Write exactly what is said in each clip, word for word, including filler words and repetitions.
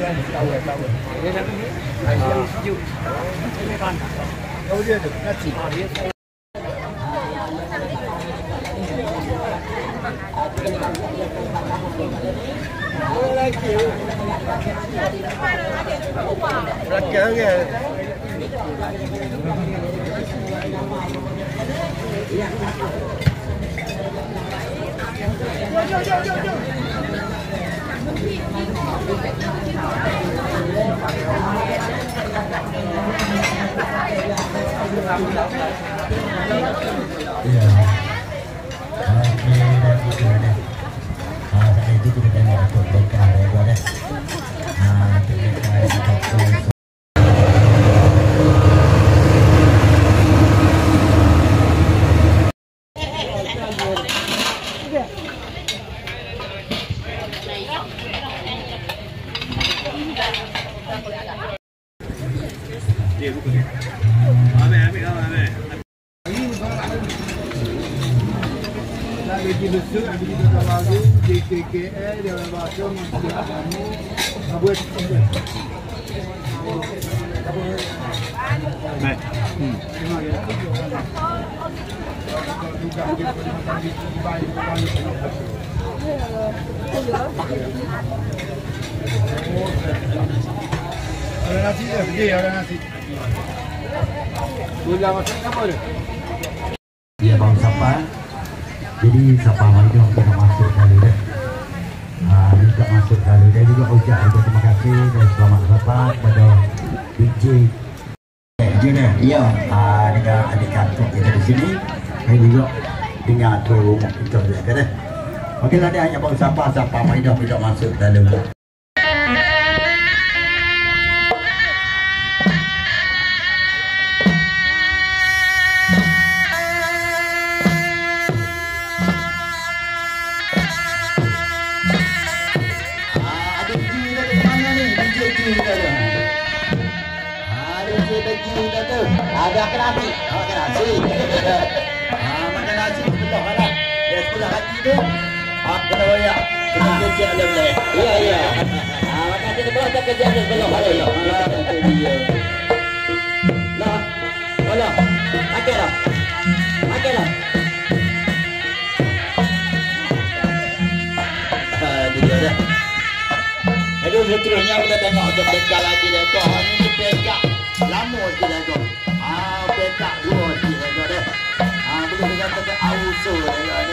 Dia satu ni. Yang sejuk. Oh dia tu, nasi. Rakyat ke? Jom, jom, jom, jom. Ya. Okey, itu kita tengok untuk bekal ya, tuan. Nah, kita akan Dia buka ni. Ambil, ambil, ambil. Lagi besar, lagi kita lalu di K K L dia baca mesti kamu buat buat. Baik. Hmm. Ada nasi dia, dia ada nasi. Gula masak apa dia? Ya, bang Sapa. Jadi Sapa Maidong kita masuk kali dah. Ah, juga masuk kali dah juga ucap juga terima kasih dan selamat datang kepada D J. Eh, je dah. Ya. Ah, dengan adik kantor kita di sini. Saya juga tinggal tu rumah kita je kan. Okeylah dia hanya bang Sapa Sapa Maidong tidak masuk dalam. Ada nasi, oh nasi. Ah, makan nasi sebelah mana? Dia sebelah hati tu. Ah, kena royak, kena kerja boleh. Iya iya. Ah, makan di sebelah tak kerja di sebelah mana ya? Lah, lah, makan lah, makan lah. Ah, dia dah. Aduh, seterusnya kita tengok jom dekat lagi dah. Kau ni dekat lama kita tu. Ah, pekak dua si lega dah. Ah, boleh dikatakan auso lega ni.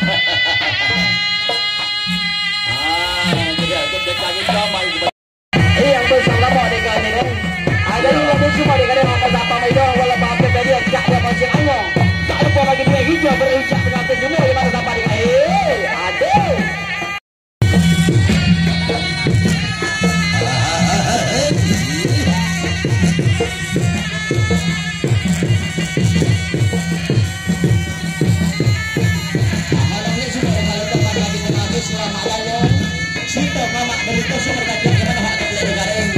Ah, jadi jom dekat kita mari. Eh, yang bersama dekat ni kan. Ada ni yang semua dekat ni apa Sapa Maidong wala apa tadi cak dia masih angin. Tak lupa bagi dia hijau berucap dengan semua di mana Sapa dekat. Eh, ada. Cinta mama dari kosong berkaca kepada hak kepada negara ini.